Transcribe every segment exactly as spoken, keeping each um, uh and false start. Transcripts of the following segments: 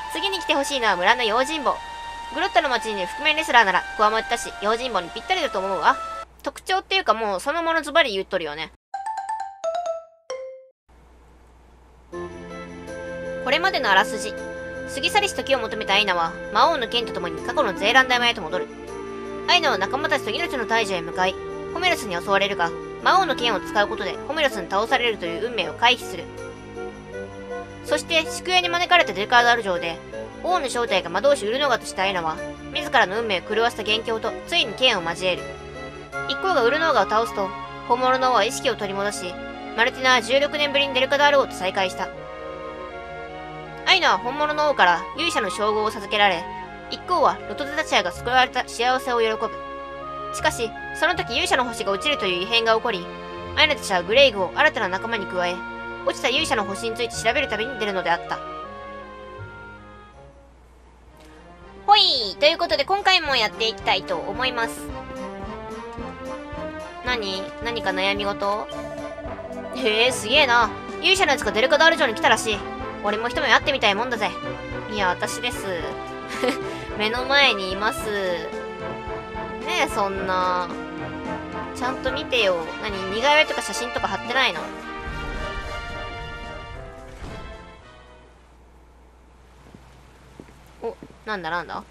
次に来てほしいのは村の用心棒。グロッタの町にいる覆面レスラーなら、こわもったし、用心棒にぴったりだと思うわ。特徴っていうかもう、そのものズバリ言っとるよね。これまでのあらすじ。過ぎ去りし時を求めたアイナは、魔王の剣と共に過去のゼーラン大魔へと戻る。アイナは仲間たちと命の大樹へ向かい、ホメロスに襲われるが、魔王の剣を使うことでホメロスに倒されるという運命を回避する。そして、宿営に招かれたデルカードアル城で、王の正体が魔導士ウルノガとしたアイナは、自らの運命を狂わせた元凶とついに剣を交える。一行がウルノーガを倒すと、本物の王は意識を取り戻し、マルティナはじゅうろくねんぶりにデルカダール王と再会した。アイナは本物の王から勇者の称号を授けられ、一行はロトデタチアが救われた幸せを喜ぶ。しかし、その時勇者の星が落ちるという異変が起こり、アイナたちはグレイグを新たな仲間に加え、落ちた勇者の星について調べる旅に出るのであった。ほい、ということで今回もやっていきたいと思います。何何か悩み事？へえ、すげえな。勇者のやつがデルカダール城に来たらしい。俺も一目会ってみたいもんだぜ。いや、私です。目の前にいます。ねえ、そんな。ちゃんと見てよ。何似顔絵とか写真とか貼ってないの？お、なんだなんだ？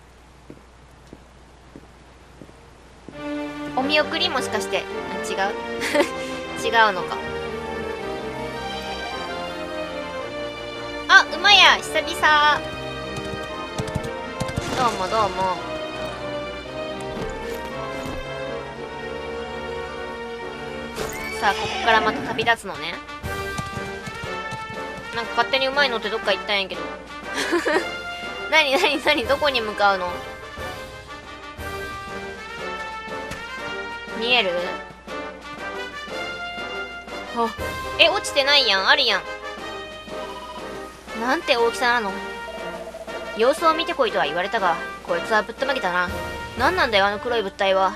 お見送りもしかして。違う違うのか。あ、馬や、久々。どうもどうも。さあ、ここからまた旅立つのね。なんか勝手に馬に乗ってどっか行ったんやけど。なになになに、どこに向かうの？見える？あ、え、落ちてないやん、あるやん。なんて大きさなの？様子を見てこいとは言われたが、こいつはぶったまげたな。なんなんだよ、あの黒い物体は。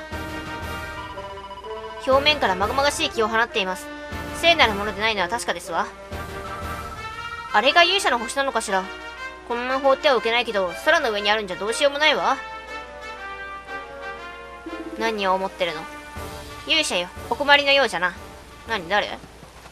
表面からまがまがしい気を放っています。聖なるものでないのは確かですわ。あれが勇者の星なのかしら。このまま放ってはおけないけど、空の上にあるんじゃどうしようもないわ。何を思ってるの？勇者よ、お困りのようじゃな。何、誰？ん？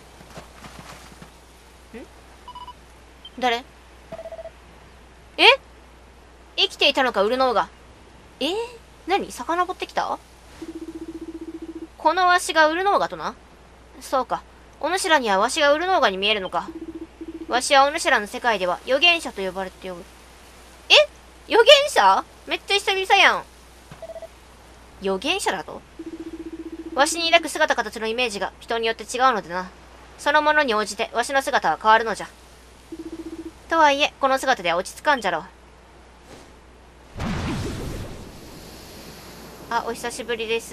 誰？え？生きていたのか、ウルノーガ。えー、何？遡ってきた？このわしがウルノーガとな。そうか。お主らにはわしがウルノーガに見えるのか。わしはお主らの世界では預言者と呼ばれて呼ぶ。え？預言者？めっちゃ久々やん。預言者だと？わしに抱く姿形のイメージが人によって違うのでな。そのものに応じてわしの姿は変わるのじゃ。とはいえ、この姿では落ち着かんじゃろう。あ、お久しぶりです。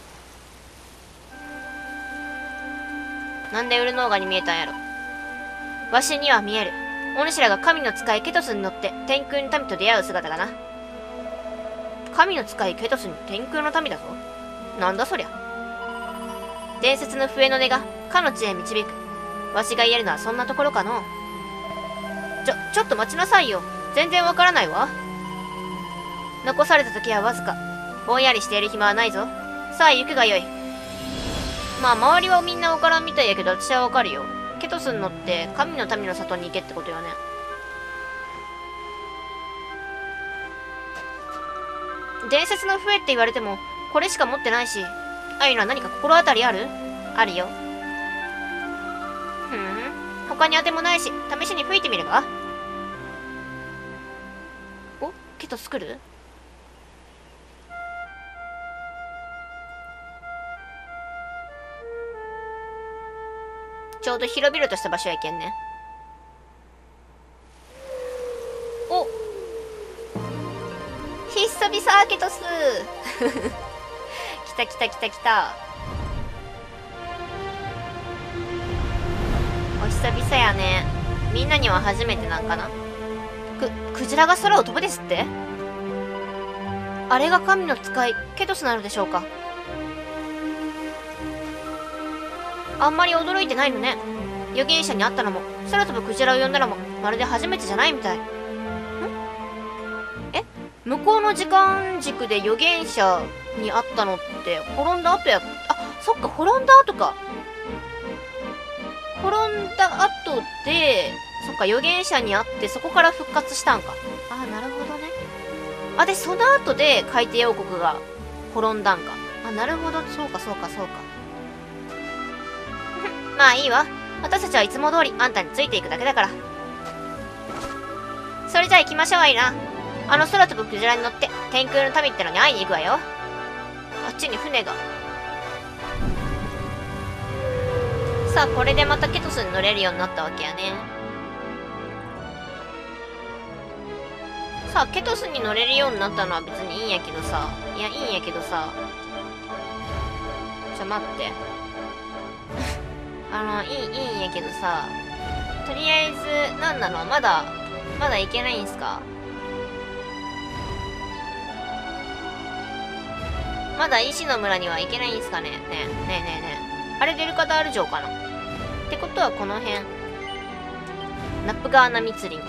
なんでウルノーガに見えたんやろ。わしには見える。お主らが神の使いケトスに乗って天空の民と出会う姿がな。神の使いケトスに天空の民だぞ。なんだそりゃ。伝説の笛の音がかの地へ導く。わしが言えるのはそんなところかの。ちょ、ちょっと待ちなさいよ。全然わからないわ。残された時はわずか。ぼんやりしている暇はないぞ。さあ行くがよい。まあ周りはみんなわからんみたいやけど私はわかるよ。ケトスに乗って神の民の里に行けってことよね。伝説の笛って言われてもこれしか持ってないし。あゆな、何か心当たりある？あるよ。ふん、他に当てもないし試しに吹いてみるか。お、ケトス来る？ちょうど広々とした場所やけんね。お、ひっそびさーケトス来た来た来た来た。お久々やね。みんなには初めてなんかな。く、クジラが空を飛ぶですって？あれが神の使いケトスなのでしょうか。あんまり驚いてないのね。預言者に会ったのも空飛ぶクジラを呼んだのもまるで初めてじゃないみたい。ん？ 向こうの時間軸で預言者に会ったのって、滅んだ後や、あ、そっか、滅んだ後か。滅んだ後で、そっか、預言者に会って、そこから復活したんか。あ、なるほどね。あ、で、その後で海底王国が滅んだんか。あ、なるほど、そうか、そうか、そうか。まあいいわ。私たちはいつも通りあんたについていくだけだから。それじゃあ行きましょう、アイナ。あの空飛ぶクジラに乗って天空の民ってのに会いに行くわよ。あっちに船が。さあ、これでまたケトスに乗れるようになったわけやね。さあ、ケトスに乗れるようになったのは別にいいんやけどさ。いや、いいんやけどさ。ちょ、待って。あの、いい、いいんやけどさ。とりあえず、なんなのまだ、まだ行けないんすか？まだ石の村には行けないんすかね？ねえ、ねえねえねえ。あれデルカダール城かな？ってことはこの辺。ナップガーナ密林。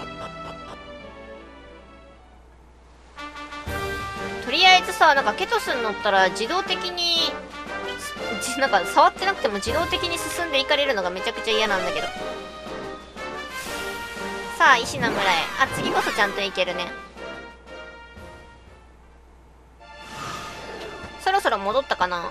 とりあえずさ、なんかケトスに乗ったら自動的に、なんか触ってなくても自動的に進んでいかれるのがめちゃくちゃ嫌なんだけど。さあ、石の村へ。あ、次こそちゃんと行けるね。そろそろ戻ったかな？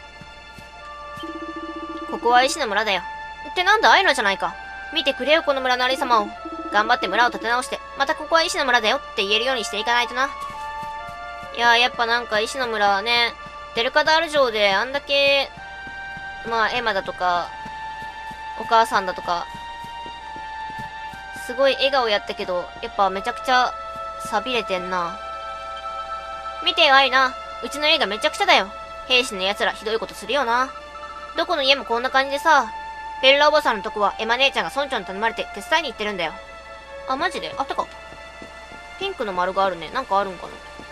ここは石の村だよ。ってなんだ、アイナじゃないか。見てくれよ、この村のありさまを。頑張って村を立て直して、またここは石の村だよって言えるようにしていかないとな。いやー、やっぱなんか石の村はね、デルカダール城であんだけ、まあ、エマだとか、お母さんだとか、すごい笑顔やったけど、やっぱめちゃくちゃ、錆びれてんな。見てよ、アイナ。うちの家がめちゃくちゃだよ。兵士の奴らひどいことするよな。どこの家もこんな感じでさ、ベルラおばさんのとこはエマ姉ちゃんが村長に頼まれて手伝いに行ってるんだよ。あ、マジで？あ、てか、ピンクの丸があるね。なんかあるんかな？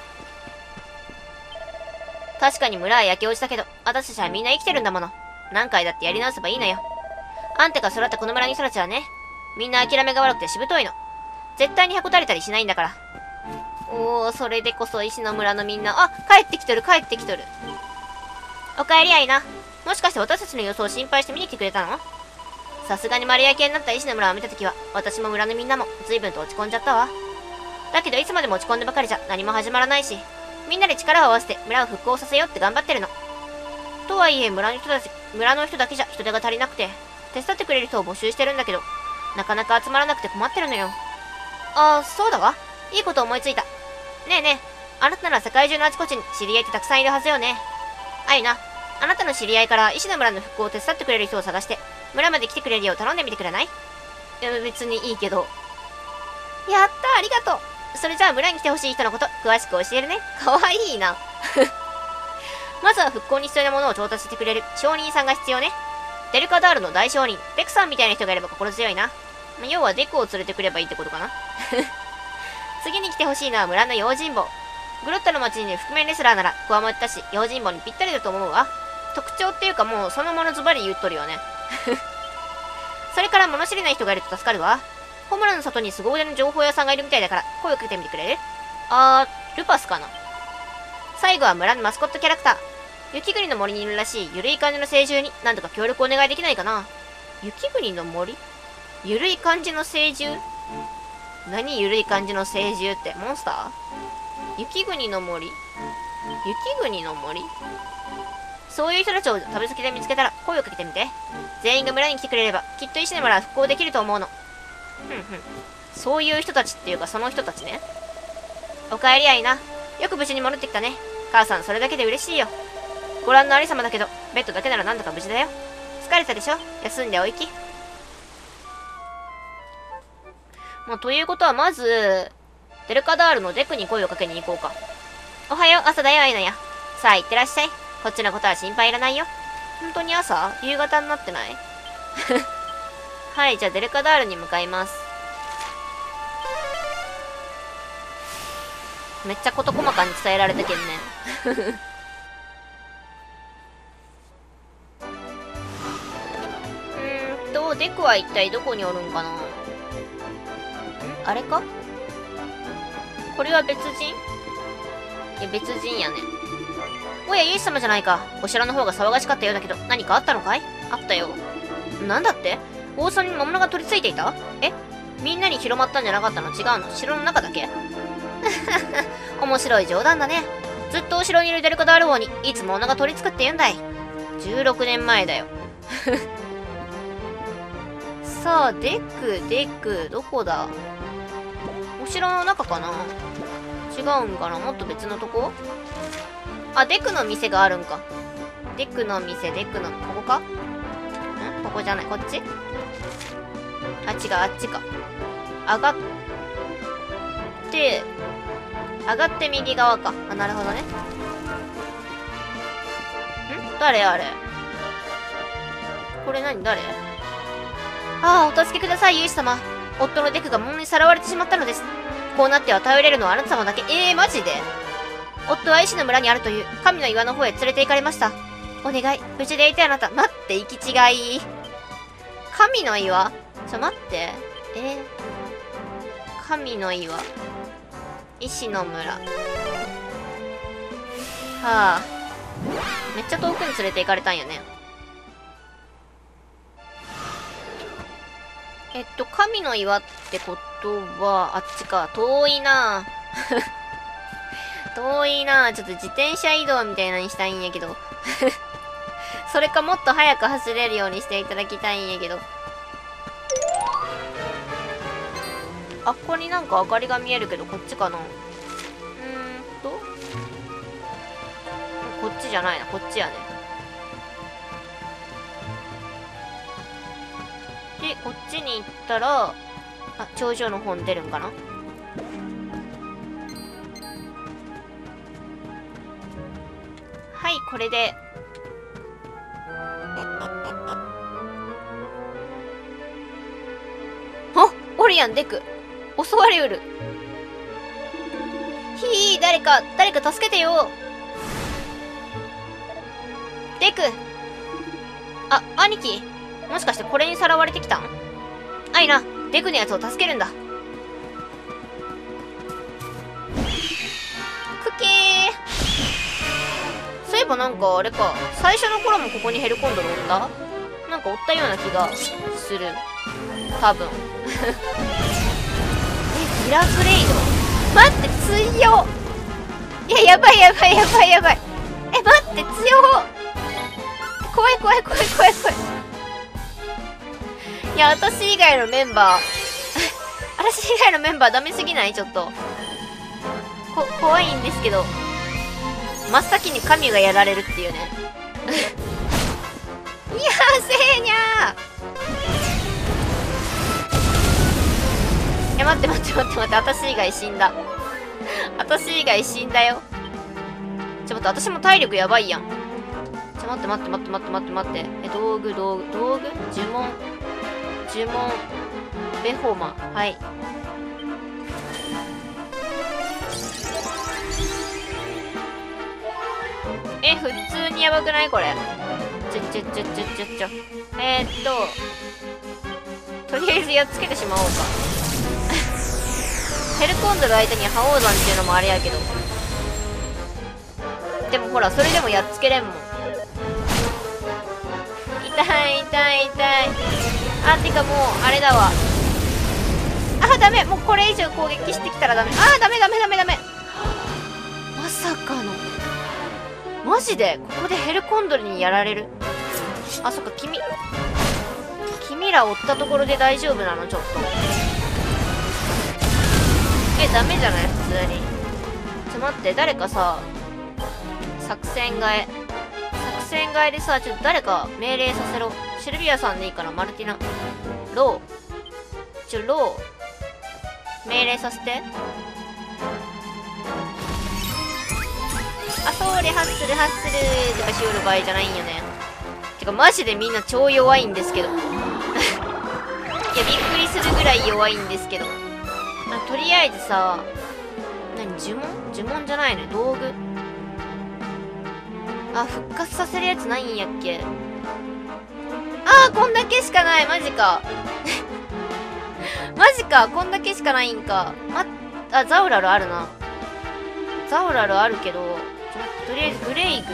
確かに村は焼け落ちたけど、私たちはみんな生きてるんだもの。何回だってやり直せばいいのよ。あんたが育ったこの村の人たちはね、みんな諦めが悪くてしぶといの。絶対にへこたれたりしないんだから。おー、それでこそ石の村のみんな、あ、帰ってきとる、帰ってきとる。おかえりアイナ。もしかして私たちの様子を心配して見に来てくれたの？さすがに丸焼けになった石の村を見たときは、私も村のみんなも随分と落ち込んじゃったわ。だけどいつまでも落ち込んでばかりじゃ何も始まらないし、みんなで力を合わせて村を復興させようって頑張ってるの。とはいえ村の人たち、村の人だけじゃ人手が足りなくて、手伝ってくれる人を募集してるんだけど、なかなか集まらなくて困ってるのよ。ああ、そうだわ。いいこと思いついた。ねえねえ、あなたなら世界中のあちこちに知り合いってたくさんいるはずよね。アイナ、あなたの知り合いから石の村の復興を手伝ってくれる人を探して、村まで来てくれるよう頼んでみてくれない？いや、別にいいけど。やった、ありがとう。それじゃあ村に来てほしい人のこと詳しく教えるね。かわいいな。まずは復興に必要なものを調達してくれる商人さんが必要ね。デルカダールの大商人、デクさんみたいな人がいれば心強いな。要はデクを連れてくればいいってことかな。次に来てほしいのは村の用心棒。グロッタの町にいる覆面レスラーなら、こわもったし、用心棒にぴったりだと思うわ。特徴っていうかもうそのものズバリ言っとるよね。それから物知りない人がいると助かるわ。ホムラの里に凄腕の情報屋さんがいるみたいだから、声をかけてみてくれる？あー、ルパスかな。最後は村のマスコットキャラクター。雪国の森にいるらしいゆるい感じの聖獣に何とか協力お願いできないかな。雪国の森？ゆるい感じの聖獣？何ゆるい感じの聖獣って、モンスター？雪国の森？雪国の森？そういう人たちを旅先で見つけたら声をかけてみて。全員が村に来てくれれば、きっと石の村は復興できると思うの。ふんふん。そういう人たちっていうかその人たちね。おかえりアイナ。よく無事に戻ってきたね。母さんそれだけで嬉しいよ。ご覧のありさまだけど、ベッドだけならなんとか無事だよ。疲れたでしょ？休んでおいき。まあ、ということはまず、デルカダールのデクに声をかけに行こうか。おはよう、朝だよ、アイナや。さあ、行ってらっしゃい。こっちのことは心配いらないよ。本当に朝？夕方になってない？はい、じゃあデルカダールに向かいます。めっちゃ事細かに伝えられたけんね。うーんと、デクは一体どこにおるんかな？ん？あれか？これは別人？ や、別人やね。おや、ユイ様じゃないか。お城の方が騒がしかったようだけど、何かあったのかい？あったよ。なんだって？王様に魔物が取り付いていた？え？みんなに広まったんじゃなかったの？違うの？城の中だけ？面白い冗談だね。ずっとお城にいるデルカダール王にいつも物が取り付くって言うんだい。じゅうろくねんまえだよ。さあ、デク、デク、どこだ？お城の中かな？違うんかな？もっと別のとこ？あ、デクの店があるんか。デクの店、デクの、ここか？ん？ここじゃない、こっち？あ、違う、あっちか。上がって、上がって右側か。あ、なるほどね。ん？誰あれ？これ何？誰？ああ、お助けください、ユイス様。夫のデクが物にさらわれてしまったのです。こうなっては頼れるのはあなた様だけ。えー、マジで？夫は医師の村にあるという神の岩の方へ連れて行かれました。お願い、無事でいてあなた。待って、行き違い。神の岩？ちょ、待って。えー、神の岩。医師の村。はあ。めっちゃ遠くに連れて行かれたんよね。えっと、神の岩ってことは、あっちか。遠いな遠いなちょっと自転車移動みたいなのにしたいんやけど。それかもっと早く走れるようにしていただきたいんやけど。あっこになんか明かりが見えるけど、こっちかな？うーんと。こっちじゃないな、こっちやね。で、こっちに行ったら、あ、頂上の方に出るんかな？はい、これで。あ、オリアン、デク。襲われうる。ひー、誰か、誰か助けてよ。デク。あ、兄貴。もしかしてこれにさらわれてきたん？アイナ、デクのやつを助けるんだ。クッキー。そういえばなんかあれか、最初の頃もここにヘルコンドルおった？なんかおったような気がする。多分。え、ミラクレイド？待って、強っ！いや、やばいやばいやばいやばい。え、待って、強っ！怖い怖い怖い怖い怖い。いや、私以外のメンバー私以外のメンバーダメすぎない？ちょっと。こ、怖いんですけど。真っ先に神がやられるっていうね。いやー、せーにゃー。え、待って待って待って待って、私以外死んだ。私以外死んだよ。ちょ、待って、私も体力やばいやん。ちょ、待って待って待って待って待って待って。え、道具、道具、道具？呪文。呪文。ベホマ。はい。え、普通にやばくないこれ。ちょちょちょちょちょちょ。えー、っと。とりあえずやっつけてしまおうか。ヘルコンドル相手に覇王山っていうのもあれやけど。でもほら、それでもやっつけれんもん。痛い痛い痛い。あ、てかもう、あれだわ。あ、ダメ。もうこれ以上攻撃してきたらダメ。あ、ダメダメダメダメ。まさかの。マジでここでヘルコンドルにやられる？あ、そっか、君。君ら追ったところで大丈夫なの？ちょっと。え、ダメじゃない？普通に。ちょ、待って、誰かさ、作戦替え。作戦替えでさ、ちょっと誰か命令させろ。シルビアさんでいいから、マルティナ。ロー。ちょ、ロー。命令させて。あ、そうで、ハッスル、ハッスルとかしよる場合じゃないんよね。てか、マジでみんな超弱いんですけど。いや、びっくりするぐらい弱いんですけど。あ、とりあえずさ、何、呪文？呪文じゃないね。道具。あ、復活させるやつないんやっけ。あー、こんだけしかない。マジか。マジか。こんだけしかないんか。ま、あ、ザウラルあるな。 ザオラルあるけど、ちょっととりあえずグレイグ、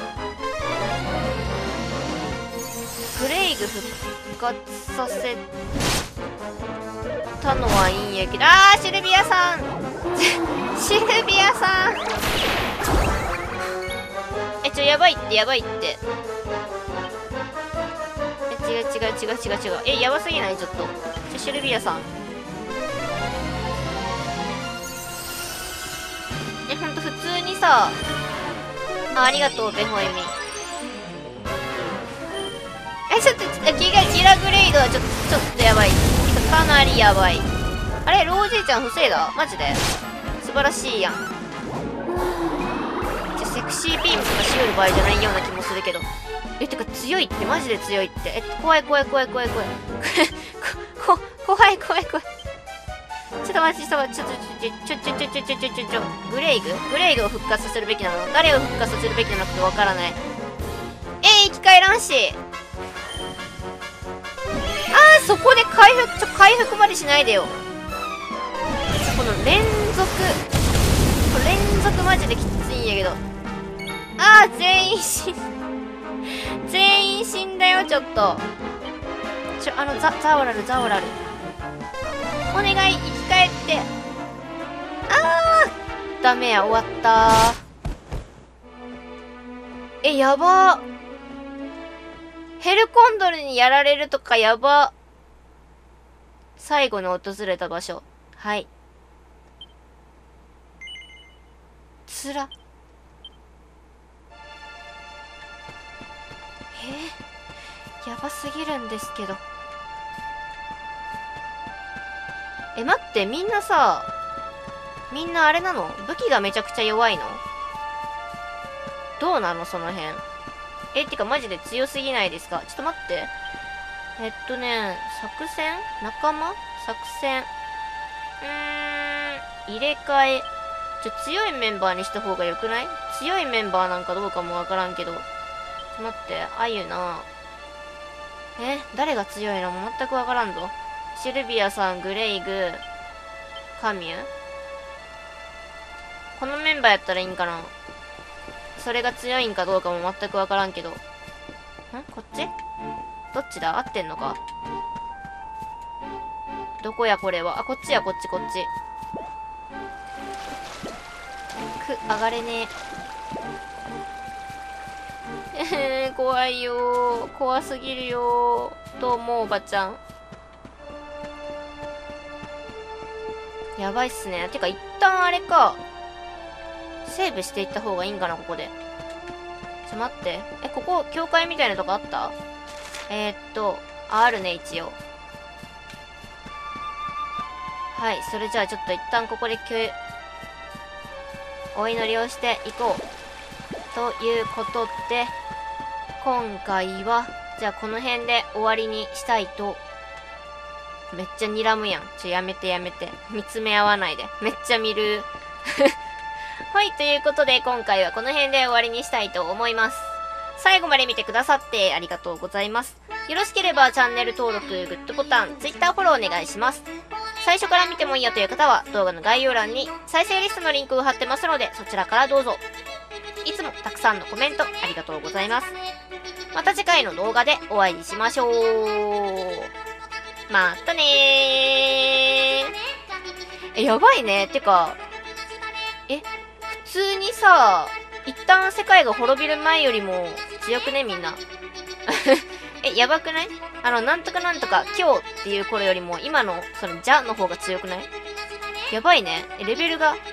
グレイグ復活させたのはいいんやけど、あーシルビアさんシルビアさんえ、ちょ、やばいって、やばいって。え、違う違う違う違う違う。え、やばすぎない？ちょっと。ちょ、シルビアさん。え、ほんと普通にさ、あ、ありがとう、ベホイミ。え、ちょっと、ギガ、ギラグレイドはちょっと、ちょっとやばい。かなりやばい。あれ、ロージーちゃん防いだ？マジで素晴らしいやん。じゃ、セクシービームとかしよる場合じゃないような気もするけど。え、てか強いって、マジで強いって。え、怖い怖い怖い怖い怖い。こ、こ、怖い怖い怖い。ちょっと待って、ちょっと待って、ちょっと、ちょ、ちょ、ちょ、ちょ、ちょ、ちょ、ちょ、ちょ、グレイググレイグを復活させるべきなの？誰を復活させるべきなのかわからない。えー、生き返らんし。あー、そこで回復、ちょ、回復までしないでよ。この連続、この連続マジできついんやけど。あー、全員死ん、全員死んだよ、ちょっと。ちょ、あの、ザ、ザオラル、ザオラル。お願い、生き返って。あー、ダメや、終わったー。え、やばー。ヘルコンドルにやられるとかやば。最後に訪れた場所。はい。つら。えー、やばすぎるんですけど。え、待って、みんなさ、みんなあれなの？武器がめちゃくちゃ弱いの？どうなのその辺。え、てかマジで強すぎないですか？ちょっと待って。えっとね、作戦？仲間？作戦。うーん、入れ替え。ちょ、強いメンバーにした方が良くない？強いメンバーなんかどうかもわからんけど。ちょっと待って、あゆな。え、誰が強いの？全くわからんぞ。シルビアさん、グレイグ、カミュ？このメンバーやったらいいんかな？それが強いんかどうかも全くわからんけど。ん？こっち？どっちだ？合ってんのか？どこやこれは。あ、こっちや、こっちこっち。く、上がれねえ。えー、怖いよー。怖すぎるよー。どうも、おばちゃん。やばいっすね。てか、一旦あれか。セーブしていった方がいいんかな、ここで。ちょ、待って。え、ここ、教会みたいなとこあった？えー、っと、あ、あるね、一応。はい、それじゃあちょっと一旦ここでお祈りをしていこう。ということで、今回は、じゃあこの辺で終わりにしたいと。めっちゃ睨むやん。ちょ、やめてやめて。見つめ合わないで。めっちゃ見る。はい、ということで今回はこの辺で終わりにしたいと思います。最後まで見てくださってありがとうございます。よろしければチャンネル登録、グッドボタン、Twitter フォローお願いします。最初から見てもいいよという方は動画の概要欄に再生リストのリンクを貼ってますのでそちらからどうぞ。いつもたくさんのコメントありがとうございます。また次回の動画でお会いしましょう。またねー。え、やばいね。てか、え、普通にさ、一旦世界が滅びる前よりも強くねみんな。え、やばくない？あの、なんとかなんとか、今日っていう頃よりも、今の、その、じゃの方が強くない？やばいね。レベルが、